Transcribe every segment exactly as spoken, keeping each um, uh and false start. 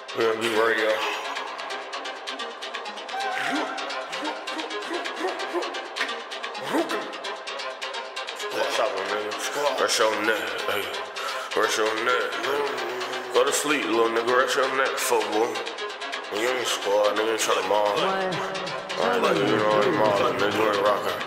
We gonna be radio. Rest your neck, hey. Rest your neck, hey. Go to sleep, little nigga. Rest your neck, football. You ain't squad, nigga. Ain't tryna maul it. Alright, nigga, you know you maul it, nigga. You ain't rockin'.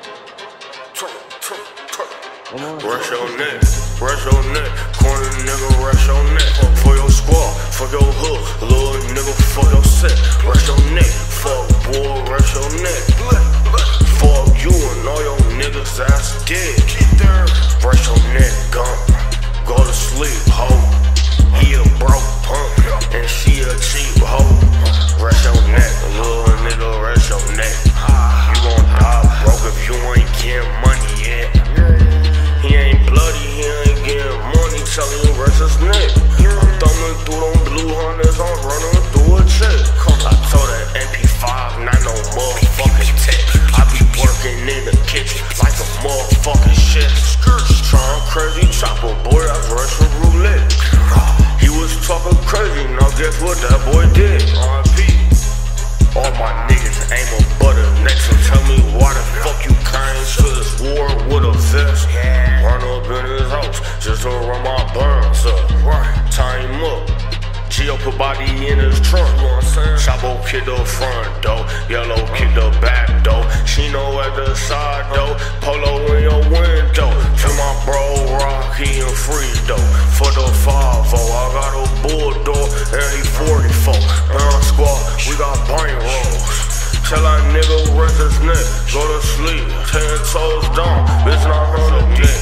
Rest your neck, rest your neck. Corner nigga, rest your neck. For your squad, fuck your hood. Little nigga, fuck your set. Rest your neck, fuck boy, rest your neck. Fuck you and all your niggas ass dead. Rest your neck, gum. Go to sleep, ho. He a broke punk, and she a cheap ho. Rest your neck, little nigga, rest your neck. You gon' die broke if you ain't getting money yet. He ain't bloody, he ain't getting money, tellin' you rest his neck. I'm thumbing through them blue hunters, I'm running through a check. I told that M P five, not no motherfucking tech. I be working in the kitchen like a motherfucking chef. Trying crazy Chxpo, boy, that's Russian roulette. He was talking crazy, now guess what that boy did? R I P All my niggas aim a butter next and tell me why the fuck you came to this war with a vest. Run up in his house just to run my burns up. Tie him up. Gio put body in his trunk. Chxpo kick the front door. Yellow kick the back door. Chino at the side door. Polo in your window. To my bro Rocky and free though. For the five oh, I got a bulldog and he forty-four. Brown squad, we got brain rolls. Tell that nigga rest his neck, go to sleep, ten toes down, bitch not hurt again.